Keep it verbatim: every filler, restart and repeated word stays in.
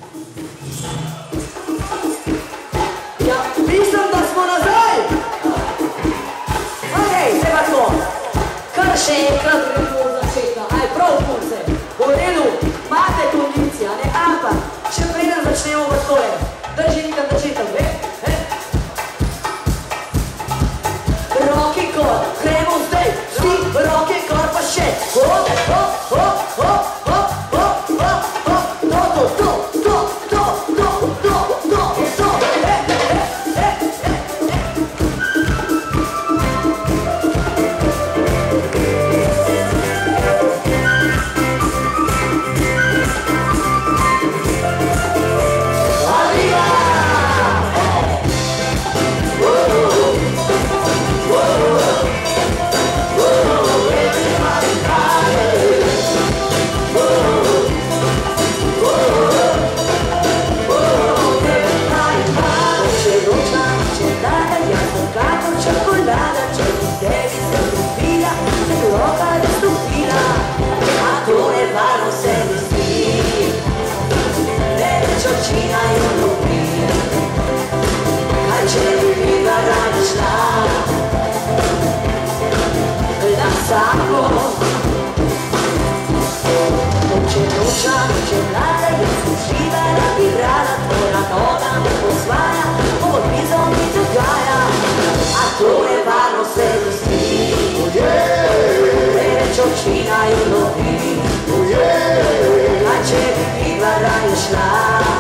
Ja, mislim da smo nazaj! Okej, treba to. Kar še enkrat gremo od začetka. Aj, prav punce. V redu, imate kondicija, ne? Ampak, še preden začnemo v tole. Drži nekaj začetek, ve? Roki kor, gremo zdaj. Vsi roki kor pa še. Hop, hop, hop, hop, hop, hop, hop, hop. To, to, to, to, to, to, to, to, to. E, e, e, e, e. Arriva! Cioccolata, c'è un devi, sei stupida, sei loca e stupida, ma tu ne vanno sei vestiti, e la ciocina io non vi, cancelli viva la isla, la sapo, non c'è doccia, non c'è l'aria, io uscita la birra, la tua donna, o svana, o bisogno di gaia. Dove vanno se vestiti, oh yeah! E le ciocina io lo vi, oh yeah! La c'è di viva la isla.